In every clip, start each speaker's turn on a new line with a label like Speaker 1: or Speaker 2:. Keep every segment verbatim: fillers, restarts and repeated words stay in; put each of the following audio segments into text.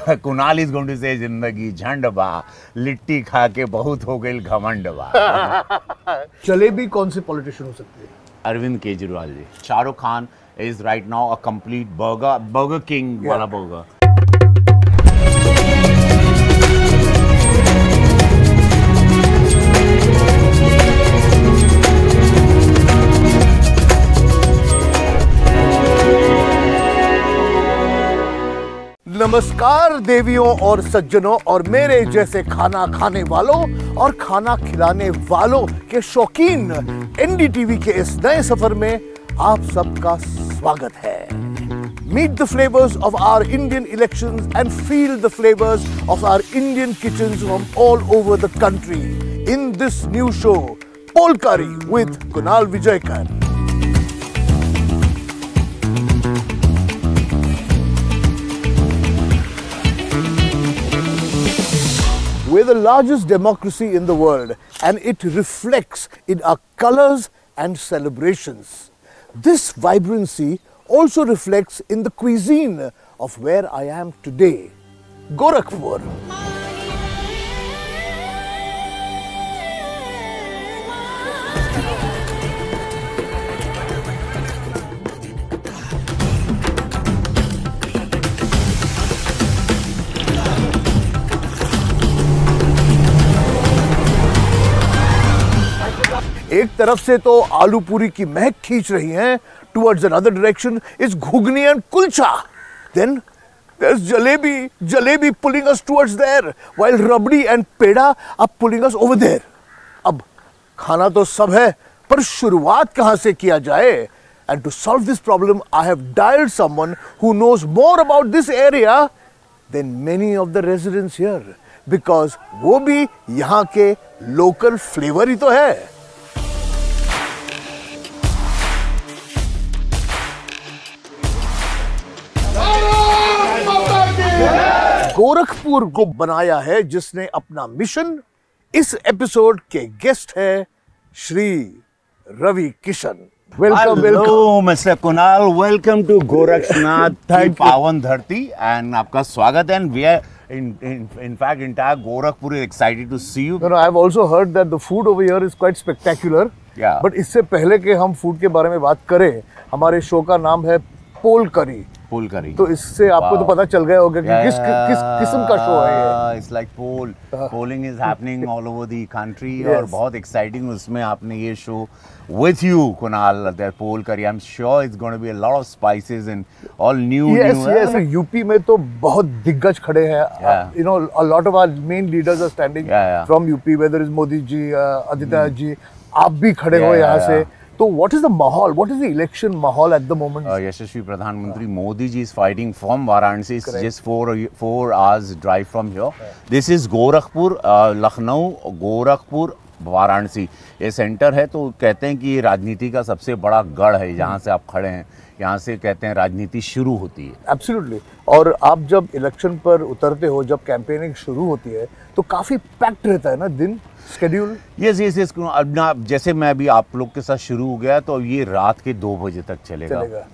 Speaker 1: Kunal is going to say जिंदगी झंड बा, लिट्टी खा के बहुत हो गई घमंड बा।
Speaker 2: जलेबी कौन से पॉलिटिशियन हो सकते हैं?
Speaker 1: Arvind Kejriwal ji. Shahrukh Khan is right now a complete burger Burger King वाला बर्गर।
Speaker 2: नमस्कार देवियों और सज्जनों और मेरे जैसे खाना खाने वालों और खाना खिलाने वालों के शौकीन एनडीटीवी के इस नए सफर में आप सबका स्वागत है। Meet the flavors of our Indian elections and feel the flavors of our Indian kitchens from all over the country in this new show, Polkari with Kunal Vijayakar. We're the largest democracy in the world and it reflects in our colors and celebrations. This vibrancy also reflects in the cuisine of where I am today, Gorakhpur. एक तरफ से तो आलू पूरी की महक खींच रही हैं, towards another direction is ghugni and kulcha. Then there's jalebi, jalebi pulling us towards there, while rabdi and peda are pulling us over there. अब खाना तो सब है, पर शुरुआत कहाँ से किया जाए? And to solve this problem, I have dialed someone who knows more about this area than many of the residents here, because वो भी यहाँ के local flavor ही तो है. गोरखपुर को बनाया है जिसने अपना मिशन। इस एपिसोड के गेस्ट है Shri Ravi Kishan.
Speaker 1: Welcome welcome mister Kunal, welcome to Gorakhnath की पावन धरती एंड आपका स्वागत है। And we are in in in fact entire Gorakhpur is excited to see you.
Speaker 2: No, no, I've also heard that the food over here is quite spectacular.
Speaker 1: Yeah.
Speaker 2: But इससे पहले कि हम फूड के बारे में बात करें, हमारे शो का नाम है पोलकरी।
Speaker 1: पोलकरी।
Speaker 2: तो इससे आपको तो पता चल गया होगा कि
Speaker 1: yeah,
Speaker 2: किस किस किस्म का शो है ये।
Speaker 1: It's like poll, polling is happening all over the country
Speaker 2: yes.
Speaker 1: और बहुत exciting उसमें आपने ये show with you Kunal, that पोलकरी. I'm sure it's going to be a lot of spices and all new.
Speaker 2: Yes,
Speaker 1: new,
Speaker 2: yes. UP में तो बहुत दिग्गज खड़े हैं.
Speaker 1: Yeah.
Speaker 2: You know, a lot of our main leaders are standing
Speaker 1: yeah, yeah.
Speaker 2: from U P, whether it's Modi ji, uh, Aditya hmm. ji. आप भी खड़े
Speaker 1: yeah,
Speaker 2: हो यहाँ
Speaker 1: yeah,
Speaker 2: से.
Speaker 1: yeah.
Speaker 2: So what is the mahal? What is the election mahal at the moment?
Speaker 1: Uh, Yashasvi Pradhan Mantri Modi ji is fighting from Varanasi. It's just four four hours drive from here. Yeah. This is Gorakhpur, uh, Lucknow, Gorakhpur, Varanasi ये centre है। तो कहते हैं कि ये राजनीति का सबसे बड़ा गढ़ है, जहाँ से आप खड़े हैं, यहाँ से कहते हैं राजनीति शुरू होती है।
Speaker 2: एब्सोल्युटली। और आप जब इलेक्शन पर उतरते हो, जब कैंपेनिंग शुरू होती है, तो काफी पैक्ड रहता है ना दिन, शेड्यूल।
Speaker 1: Yes yes yes. अब ना जैसे मैं अभी आप लोग के साथ शुरू हो गया तो ये रात के दो बजे तक चलेगा, चलेगा।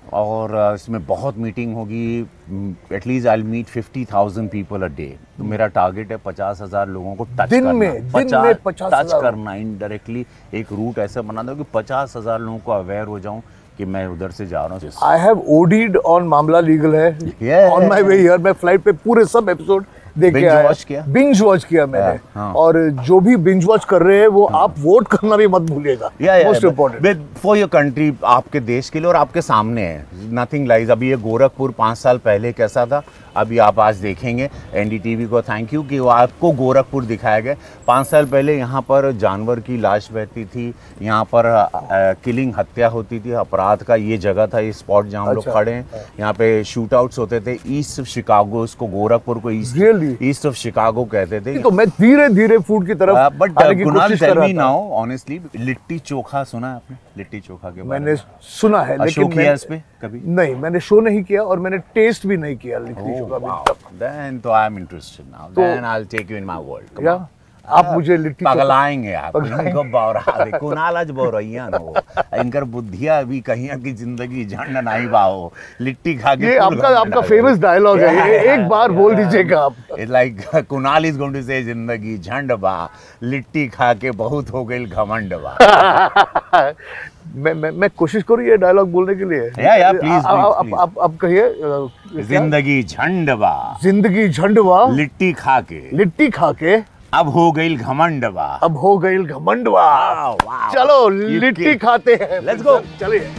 Speaker 1: और इसमें बहुत मीटिंग होगी। At least I will meet fifty thousand people a day. तो मेरा टारगेट है पचास हजार लोगों को टच
Speaker 2: दिन
Speaker 1: करना,
Speaker 2: में,
Speaker 1: पचास,
Speaker 2: दिन में पचास
Speaker 1: टच करना इनडायरेक्टली। एक रूट ऐसा बना दो कि पचास हजार लोगों को अवेयर हो जाऊं कि मैं उधर से जा रहा हूँ।
Speaker 2: आई हैव ओडीड ऑन मामला लीगल है। ऑन माय वे हियर मैं फ्लाइट पे पूरे सब एपिसोड देख के आया,
Speaker 1: वॉच किया,
Speaker 2: बिंज वॉच किया मैंने। हाँ। और जो भी बिंज वॉच कर रहे हैं वो हाँ। आप वोट करना भी मत भूलिएगा। Most important
Speaker 1: for your country, आपके देश के लिए और आपके सामने है। Nothing lies. अभी ये गोरखपुर पाँच साल पहले कैसा था, अभी आप आज देखेंगे। एनडीटीवी को थैंक यू कि वो आपको गोरखपुर दिखाया गया। पाँच साल पहले यहाँ पर जानवर की लाश बहती थी, यहाँ पर किलिंग हत्या होती थी, अपराध का ये जगह था, ये स्पॉट जहाँ हम लोग खड़े हैं। यहाँ पे शूट आउट्स होते थे। ईस्ट ऑफ शिकागो, इसको गोरखपुर को ईस्ट ईस्ट ऑफ शिकागो कहते थे।
Speaker 2: तो मैं धीरे धीरे फूड की तरफ
Speaker 1: but Kunal tell me now honestly, litti chokha सुना है आपने? लिट्टी चोखा के बारे
Speaker 2: मैंने सुना है, लेकिन
Speaker 1: किया इस पे कभी
Speaker 2: नहीं, मैंने शो नहीं किया और मैंने टेस्ट भी नहीं किया लिट्टी चोखा।
Speaker 1: देन तो I am interested now, then I will take you in my world.
Speaker 2: या आप मुझे लिट्टी
Speaker 1: पगलाएंगे आप, इनको बौरा दे कुणाल आज बौरैया न हो, इनकर बुद्धिया भी कहीं की जिंदगी झंड नहीं बाहो, लिट्टी खा के।
Speaker 2: ये आपका आपका फेमस डायलॉग है, ये एक बार बोल दीजिएगा आप।
Speaker 1: It's like Kunal is going to say जिंदगी झंड बा, लिट्टी खा के बहुत हो गई घमंड बा।
Speaker 2: मैं मैं मैं कोशिश करूँ ये डायलॉग बोलने के लिए।
Speaker 1: या या प्लीज
Speaker 2: आप आप कहिए।
Speaker 1: जिंदगी झंड बा,
Speaker 2: जिंदगी झंड बा,
Speaker 1: लिट्टी खा के,
Speaker 2: लिट्टी खा के
Speaker 1: अब हो गई घमंड बा,
Speaker 2: अब हो गई घमंड बा। चलो लिट्टी खाते हैं,
Speaker 1: लेट्स गो,
Speaker 2: चलिए।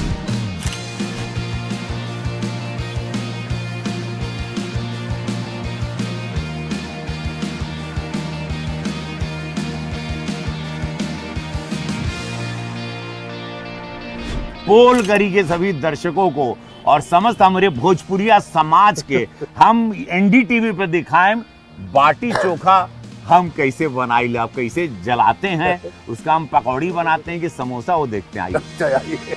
Speaker 1: पोल करी के सभी दर्शकों को और समस्त हमारे भोजपुरिया समाज के हम एनडीटीवी पे दिखाएं बाटी चोखा हम कैसे बनाई ले, आप कैसे जलाते हैं उसका, हम पकौड़ी बनाते हैं कि समोसा, वो देखते हैं। आइए।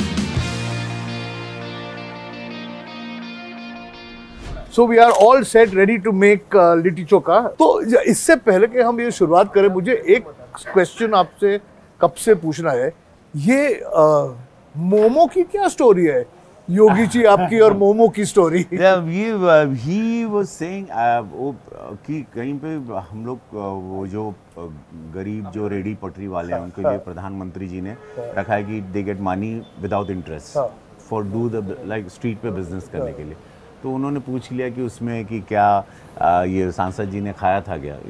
Speaker 2: So we are all set ready to make litti chokha. तो इससे पहले कि हम ये शुरुआत करें, मुझे एक क्वेश्चन आपसे कब से पूछना है। ये uh, मोमो की क्या स्टोरी है, योगी जी आपकी और मोमो की स्टोरी?
Speaker 1: ही वाज सेइंग कि कहीं पे हम लोग वो जो गरीब जो रेडी पटरी वाले हैं उनके लिए प्रधानमंत्री जी ने रखा है कि they get money without interest for do the like street पे बिजनेस करने के लिए। तो उन्होंने पूछ लिया कि उसमें कि क्या आ, ये सांसद जी ने खाया था क्या?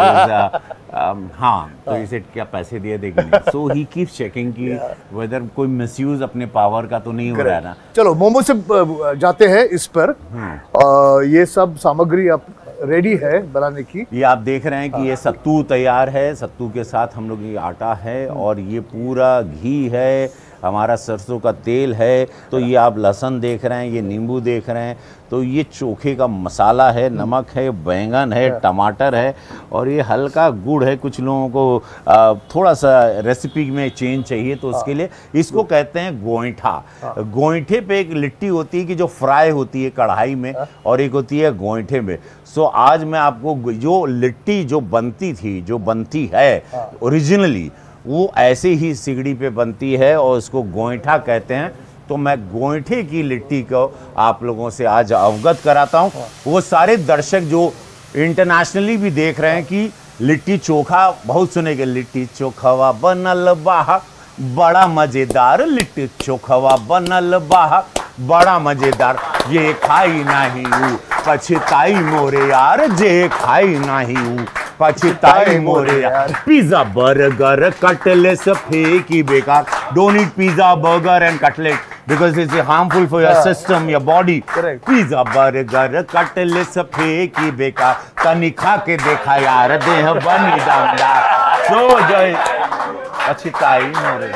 Speaker 1: हाँ, तो इसे क्या पैसे दिए देंगे? सो ही कीप चेकिंग कि वेदर कोई मिसयूज अपने पावर का तो नहीं हो रहा है ना।
Speaker 2: चलो मोमो से जाते हैं इस पर। आ, ये सब सामग्री आप रेडी है बनाने की।
Speaker 1: ये आप देख रहे हैं कि ये सत्तू तैयार है, सत्तू के साथ हम लोग ये आटा है और ये पूरा घी है, हमारा सरसों का तेल है। तो ये आप लहसुन देख रहे हैं, ये नींबू देख रहे हैं, तो ये चोखे का मसाला है, नमक है, बैंगन है, टमाटर है और ये हल्का गुड़ है। कुछ लोगों को आ, थोड़ा सा रेसिपी में चेंज चाहिए तो उसके लिए इसको कहते हैं गोईठा। गोईठे पे एक लिट्टी होती है कि जो फ्राई होती है कढ़ाई में और एक होती है गोईठे में। सो आज मैं आपको जो लिट्टी जो बनती थी, जो बनती है ओरिजिनली, वो ऐसे ही सिगड़ी पे बनती है और उसको गोईठा कहते हैं। तो मैं गोईठे की लिट्टी को आप लोगों से आज अवगत कराता हूँ। वो सारे दर्शक जो इंटरनेशनली भी देख रहे हैं कि लिट्टी चोखा बहुत सुनेंगे, लिट्टी चोखवा बनल बाहा बड़ा मजेदार, लिट्टी चोखवा बनल बाहा बड़ा मजेदार, ये खाई नहीं हूँ पछताई मोरे यार, जे खाई नहीं हूँ पछताई मोरे यार। पिज्जा बर्गर कटलेट फेंकी बेकार, don't eat pizza burger and cutlet because it's harmful for your yeah. system, your body.
Speaker 2: Correct.
Speaker 1: Pizza burger cutlet फेंकी बेकार, तनी खा के देखा यार देह बनी दमदार, सो जय पछताई मोरे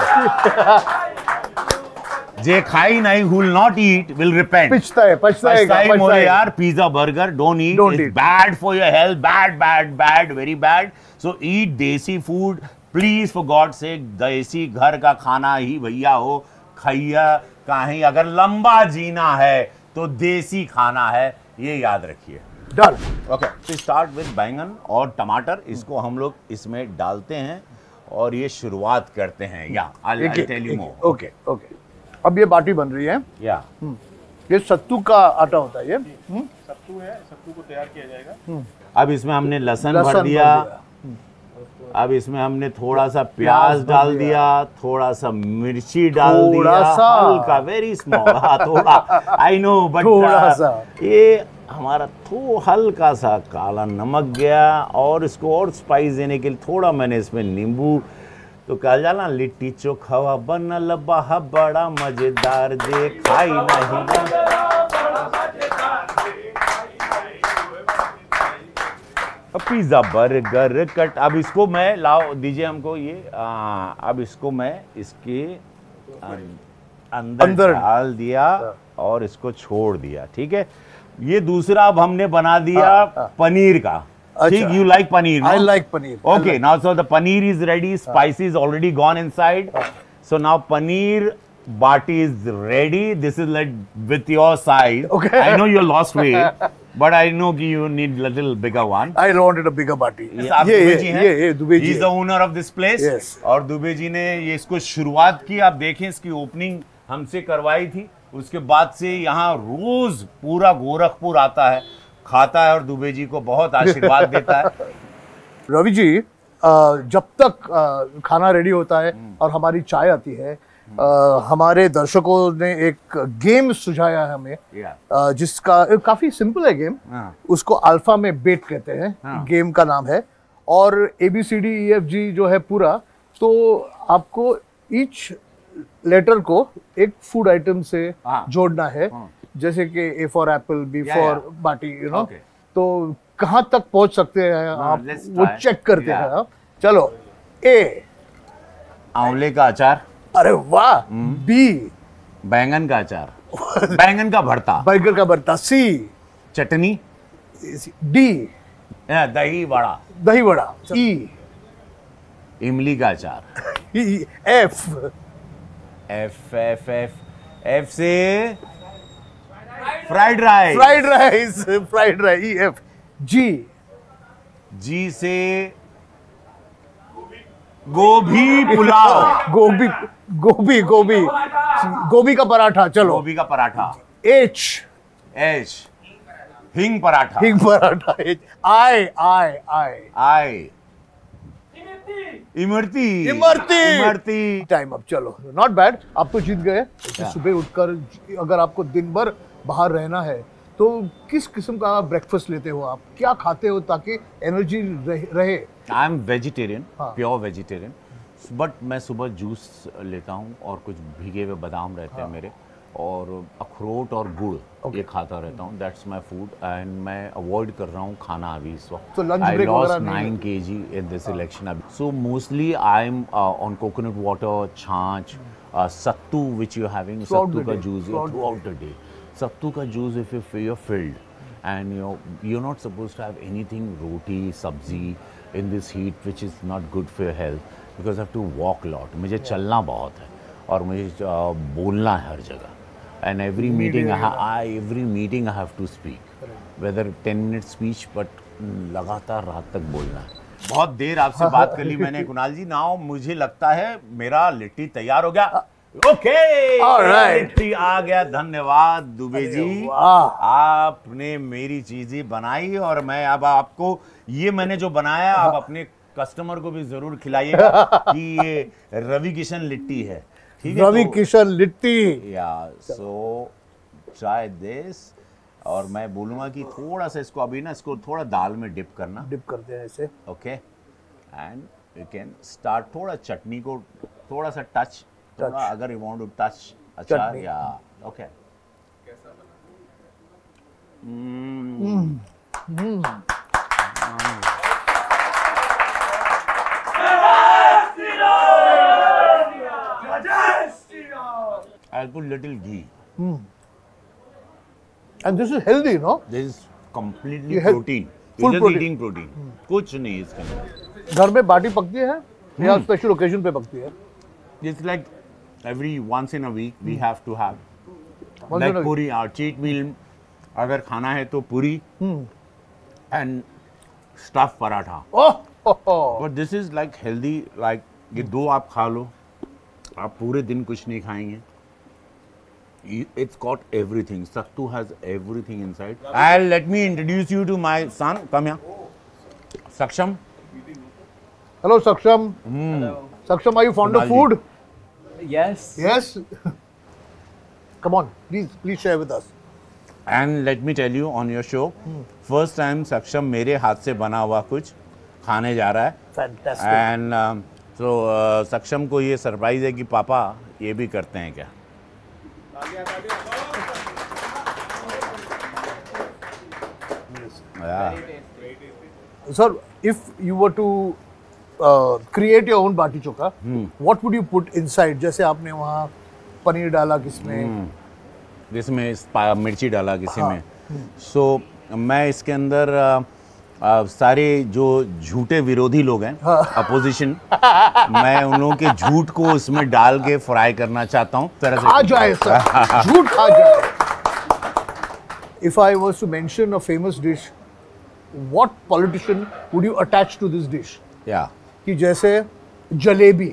Speaker 1: जे खाई नहीं will not eat will repent.
Speaker 2: पिछता है, पछता है,
Speaker 1: पछताई मोरे यार। Pizza burger don't eat,
Speaker 2: don't
Speaker 1: it's
Speaker 2: eat.
Speaker 1: bad for your health, bad bad bad very bad. So eat देसी food please, for God's sake। देसी घर का खाना ही भैया हो, खैया काहे, अगर लंबा जीना है तो देसी खाना है, ये याद रखिए।
Speaker 2: डन।
Speaker 1: ओके, तो स्टार्ट विद बैंगन और टमाटर, इसको हम लोग इसमें डालते हैं और ये शुरुआत करते हैं। या I will tell you more.
Speaker 2: Okay okay, अब ये बाटी बन रही है।
Speaker 1: या
Speaker 2: ये सत्तू का आटा होता है, ये
Speaker 3: सत्तू है, सत्तू को तैयार किया जाएगा।
Speaker 1: अब इसमें हमने लहसुन भर दिया, अब इसमें हमने थोड़ा सा प्याज डाल दिया, थोड़ा सा मिर्ची डाल दिया, हल्का, वेरी स्मॉल, हाँ थोड़ा, आई नो बट
Speaker 2: थोड़ा सा
Speaker 1: ये हमारा थो हल्का सा काला नमक गया और इसको और स्पाइस देने के लिए थोड़ा मैंने इसमें नींबू। तो कहा जाला लिट्टी चोखवा बनल बाहा बड़ा मजेदार, जे खाई नहीं। पिज्जा बर्गर कट, अब इसको मैं लाओ दीजिए हमको ये आ, अब इसको मैं इसके अंदर, अंदर डाल दिया और इसको छोड़ दिया। ठीक है, ये दूसरा अब हमने बना दिया आ, आ, पनीर का। ठीक, you like paneer?
Speaker 2: I like paneer.
Speaker 1: Okay, now so the paneer is ready, spices already gone inside. So now paneer Bati is ready. This is like with your size.
Speaker 2: Okay.
Speaker 1: I know you lost weight, but I know कि you need little bigger one.
Speaker 2: I wanted a bigger bati.
Speaker 1: Yes, आप
Speaker 2: ये
Speaker 1: दुबे
Speaker 2: ये
Speaker 1: जी हैं?
Speaker 2: ये ये Dubey ji
Speaker 1: He is
Speaker 2: है।
Speaker 1: the owner of this place.
Speaker 2: Yes.
Speaker 1: और दुबे जी ने ये इसको शुरुआत की, आप देखें इसकी ओपनिंग हमसे करवाई थी। उसके बाद से यहाँ रोज पूरा गोरखपुर आता है, खाता है और दुबे जी को बहुत आशीर्वाद देता है।
Speaker 2: रवि जी, अ, जब तक अ, खाना रेडी होता है और हमारी चाय आती है, अ, हमारे दर्शकों ने एक गेम सुझाया है हमें,
Speaker 1: Yeah.
Speaker 2: अ, जिसका काफी सिंपल है गेम।
Speaker 1: हाँ।
Speaker 2: उसको अल्फा में बेट कहते हैं।
Speaker 1: हाँ।
Speaker 2: गेम का नाम है। और A B C D E F G जो है पूरा, तो आपको ईच लेटर को एक फूड आइटम से
Speaker 1: हाँ।
Speaker 2: जोड़ना है।
Speaker 1: हाँ।
Speaker 2: जैसे कि A for apple, B
Speaker 1: Yeah,
Speaker 2: for
Speaker 1: yeah.
Speaker 2: Bati, you know.
Speaker 1: Okay.
Speaker 2: तो कहाँ तक पहुंच सकते हैं आप,
Speaker 1: let's
Speaker 2: वो
Speaker 1: try.
Speaker 2: चेक करते
Speaker 1: Yeah.
Speaker 2: हैं आप। चलो, ए,
Speaker 1: आंवले का अचार,
Speaker 2: अरे वाह। बी,
Speaker 1: बैंगन का अचार, बैंगन का भरता,
Speaker 2: बर्गर का भरता। सी,
Speaker 1: चटनी,
Speaker 2: डी,
Speaker 1: या, दही वड़ा,
Speaker 2: दही वड़ा। ई,
Speaker 1: इमली का अचार।
Speaker 2: F,
Speaker 1: F F F F से fried rice.
Speaker 2: Fried rice, fried rice. E F, G,
Speaker 1: G से गोभी पुलाव,
Speaker 2: गोभी, गोभी, गोभी, गोभी का पराठा। चलो,
Speaker 1: गोभी का पराठा।
Speaker 2: एच,
Speaker 1: एच हिंग पराठा।
Speaker 2: हिंग paratha. H, I, I, I,
Speaker 1: I इमरती,
Speaker 2: इमरती,
Speaker 1: इमरती।
Speaker 2: Time up. चलो, नॉट बैड, आप तो जीत गए। सुबह उठकर अगर आपको दिन भर बाहर रहना है तो किस किस्म का ब्रेकफास्ट लेते हो आप, क्या खाते हो ताकि एनर्जी रहे?
Speaker 1: आई एम वेजिटेरियन,
Speaker 2: हाँ।
Speaker 1: प्योर वेजिटेरियन, बट मैं सुबह जूस लेता हूँ और कुछ भीगे हुए बादाम रहते हैं मेरे, और अखरोट और गुड़ ये खाता रहता हूँ। दैट्स माय फूड, एंड मैं अवॉइड कर रहा हूँ खाना अभी इस वक्त।
Speaker 2: So lunch
Speaker 1: I
Speaker 2: break
Speaker 1: lost
Speaker 2: वगैरह नहीं
Speaker 1: नाइन के जी इन दिस इलेक्शन अभी। So mostly I am on coconut water, chhachh, sattu which you having,
Speaker 2: Throughout
Speaker 1: sattu
Speaker 2: the
Speaker 1: का
Speaker 2: day,
Speaker 1: juice
Speaker 2: throughout the
Speaker 1: throughout the day. सत्तू का juice if you feel filled and you you're not supposed to have anything roti sabzi in this heat which is not good for your health because I have to walk a lot. मुझे चलना बहुत है और मुझे uh, बोलना है हर जगह, and every meeting I, I every meeting I have to speak, whether ten minute speech but लगातार रात तक बोलना है। बहुत देर आपसे बात कर ली मैंने कुणाल जी। नाउ मुझे लगता है मेरा लिट्टी तैयार हो गया। Okay,
Speaker 2: Alright.
Speaker 1: लिट्टी आ गया। धन्यवाद दुबे जी,
Speaker 2: वाह।
Speaker 1: आपने मेरी चीजें बनाई और मैं अब आपको ये मैंने जो बनाया आप अपने कस्टमर को भी जरूर खिलाइएगा कि ये रवि किशन लिट्टी है। ठीक है,
Speaker 2: रवि
Speaker 1: तो-
Speaker 2: किशन लिट्टी।
Speaker 1: या सो ट्राई दिस, और मैं बोलूँगा कि थोड़ा सा इसको अभी ना इसको थोड़ा दाल में डिप करना।
Speaker 2: डिप करते हैं ऐसे।
Speaker 1: Okay, and you can start थोड़ा चटनी को थोड़ा सा टच, थोड़ा अगर यू वांट टू टच अच्छा
Speaker 2: चटनी।
Speaker 1: या okay. I'll put little ghee.
Speaker 2: And this is healthy, no?
Speaker 1: This is completely
Speaker 2: ये है-
Speaker 1: protein.
Speaker 2: full
Speaker 1: You're just
Speaker 2: protein.
Speaker 1: eating protein. कुछ नहीं इसके अंदर।
Speaker 2: घर में बाटी पकती है या स्पेशल ओकेजन पे पकती है?
Speaker 1: It's like every once in a week we have to have
Speaker 2: Once
Speaker 1: like
Speaker 2: in a week.
Speaker 1: पूरी our cheat meal अगर खाना है तो पूरी and stuffed पराठा।
Speaker 2: ओह, हो, हो।
Speaker 1: But this is like healthy, like ये दो आप खा लो, आप पूरे दिन कुछ नहीं खाएंगे। You- It's got everything. Sattu has everything inside. And let me introduce you to my son. Come here. Saksham.
Speaker 2: Hello, Saksham. Saksham, are you fond of
Speaker 1: Kunal ji.
Speaker 2: food?
Speaker 4: Yes.
Speaker 2: Yes. Come on, please, please share with us.
Speaker 1: And let me tell you on your show, first time Saksham मेरे हाथ से बना हुआ कुछ खाने जा रहा है।
Speaker 2: Fantastic.
Speaker 1: And um, so uh, Saksham को ये सरप्राइज है कि पापा ये भी करते हैं क्या? Yeah.
Speaker 2: Sir, if you were to uh, create your own baati chokha, what would you put inside? जैसे आपने वहाँ पनीर डाला किसमें?
Speaker 1: जिसमें स्पा- मिर्ची डाला किसी में। सो मैं इसके अंदर आ, सारे जो झूठे विरोधी लोग हैं, अपोजिशन, मैं उन लोगों के झूठ को उसमें डाल के फ्राई करना चाहता हूँ। तरह से
Speaker 2: खा जाए सर, झूठ खा जाए। If I was to mention a famous dish, what politician would you attach to this dish?
Speaker 1: या
Speaker 2: कि जैसे जलेबी।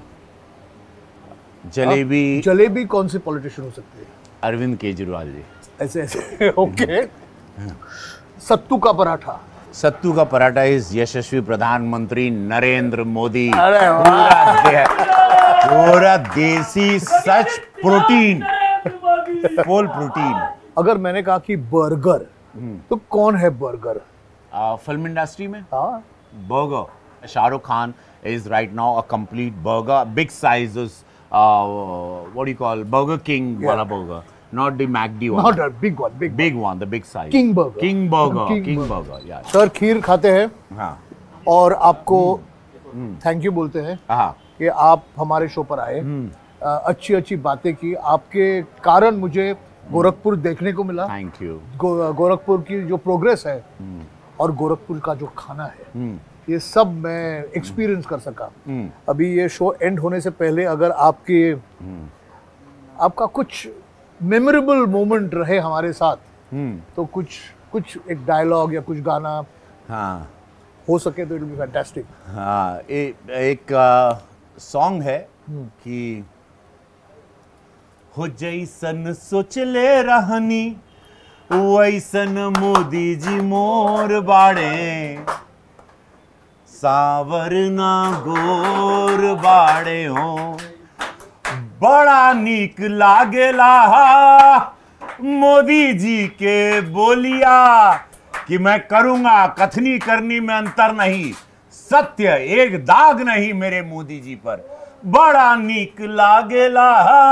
Speaker 1: जलेबी,
Speaker 2: जलेबी कौन से पॉलिटिशियन हो सकते हैं?
Speaker 1: अरविंद केजरीवाल जी।
Speaker 2: ऐसे ऐसे ओके। सत्तू का पराठा।
Speaker 1: सत्तू का पराठा इज यशस्वी प्रधानमंत्री नरेंद्र मोदी।
Speaker 2: अरे वाह।
Speaker 1: पूरा दे- पूरा देसी सच प्रोटीन, फुल प्रोटीन।
Speaker 2: अगर मैंने कहा कि बर्गर, तो कौन है बर्गर?
Speaker 1: आ, फिल्म इंडस्ट्री में
Speaker 2: हाँ,
Speaker 1: burger, Shahrukh Khan is right now a complete burger, big sizes, uh, what do you call, Burger King
Speaker 2: Yeah.
Speaker 1: wala burger, not the McD one.
Speaker 2: not a big one, big
Speaker 1: Big one, the big size.
Speaker 2: King burger.
Speaker 1: King burger.
Speaker 2: King
Speaker 1: King,
Speaker 2: burger.
Speaker 1: burger. Yeah.
Speaker 2: Sir खीर खाते हैं
Speaker 1: हाँ
Speaker 2: और आपको thank you बोलते हैं
Speaker 1: हाँ
Speaker 2: कि आप हमारे शो पर आए, अ, अच्छी अच्छी बातें की। आपके कारण मुझे गोरखपुर देखने को मिला।
Speaker 1: Thank you.
Speaker 2: गो, गोरखपुर की जो प्रोग्रेस है और गोरखपुर का जो खाना है, ये सब मैं एक्सपीरियंस कर सका। अभी ये शो एंड होने से पहले अगर आपके आपका कुछ मेमोरेबल मोमेंट रहे हमारे साथ, तो कुछ कुछ एक डायलॉग या कुछ गाना
Speaker 1: हाँ
Speaker 2: हो सके तो इट विल बी फैंटास्टिक।
Speaker 1: हाँ ए, एक सॉन्ग है कि हो जैसन सोच ले रहनी वैसन मोदी जी मोर बाड़े, सावर ना गोर बाड़े हो, बड़ा नीक लागेला मोदी जी के बोलिया कि मैं करूंगा कथनी करनी में अंतर नहीं, सत्य एक दाग नहीं मेरे मोदी जी पर, बड़ा नीक लागेला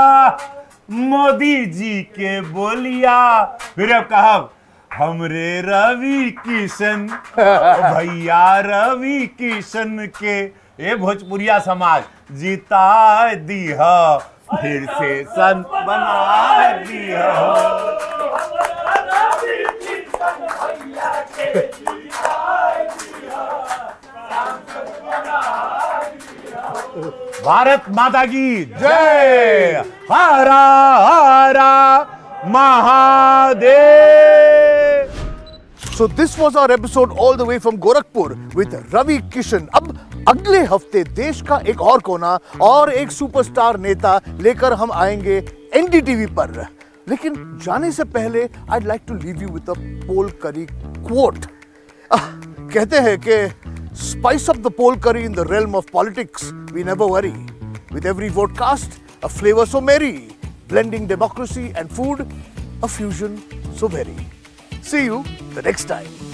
Speaker 1: मोदी जी के बोलिया। फिर अब कहा हमरे रवि किशन भैया रवि किशन के, ये भोजपुरिया समाज जीता दिया फिर से संत बना दिया। भारत माता की जय, हरा हरा Mahadev.
Speaker 2: So this was our episode all the way from Gorakhpur with Ravi Kishan. अब अगले हफ्ते देश का एक और कोना और एक सुपरस्टार नेता लेकर हम आएंगे एनडीटीवी पर। लेकिन जाने से पहले I'd like to leave you with a Pol Curry quote. आह, कहते हैं कि spice up the Pol Curry in the realm of politics, we never worry. With every vote cast, a flavor so merry, blending democracy and food, a fusion so very. See you the next time.